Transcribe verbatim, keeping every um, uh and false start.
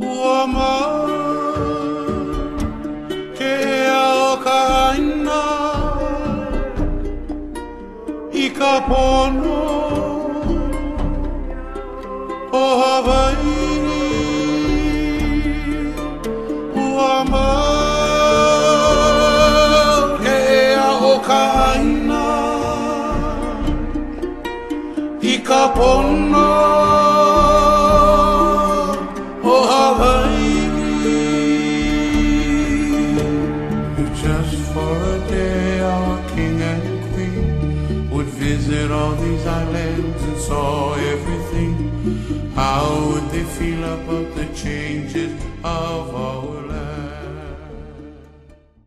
ua ma ke ao ka haina I ka pono o Hawaii ua ma ke ao ka haina I ka pono o Hawaii. If just for a day our king and queen would visit all these islands and saw everything, how would they feel about the changes of our lives?